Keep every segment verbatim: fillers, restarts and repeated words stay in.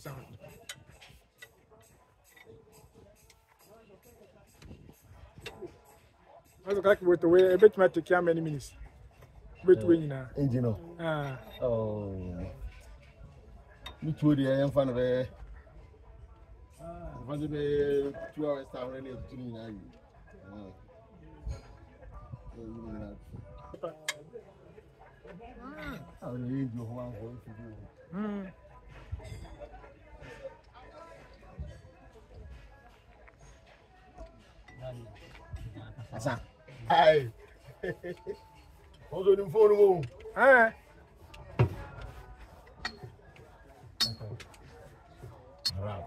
sound. I was like with the way a bit might take how many minutes. Between now. Engine. Ah. Oh. Me too, the I am fan of a. If I do two hours time, really, doing now. I need you one going to do. Hmm. Asa. Hi. What's on the phone? Ah. Right.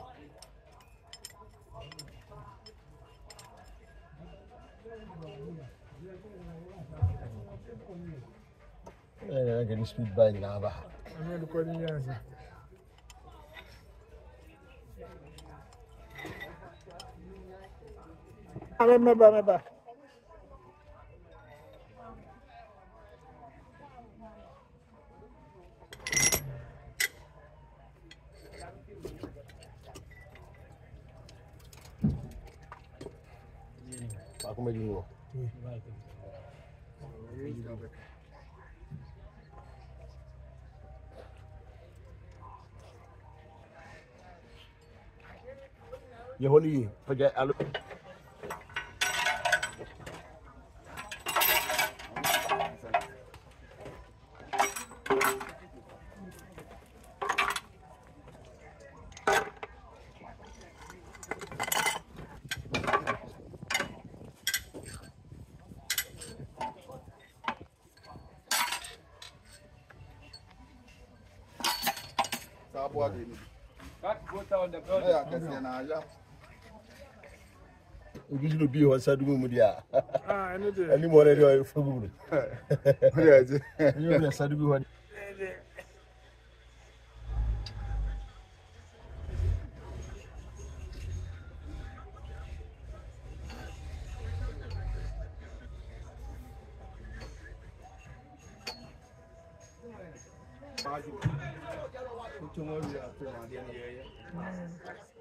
Eh, I can speed by now. I'm not recording you. I remember, remember. Aku mau juga. Ya holi, pakai alu. Sabuah ini. Cut water on the ground. Ya, kasihan aja. Ugi sudah biar saya dulu mudia. Ah, ini dia. Ini mau dia fagu. Ya je. Ini biar saya dulu. Maju. Cuma dia tu ada ni ya.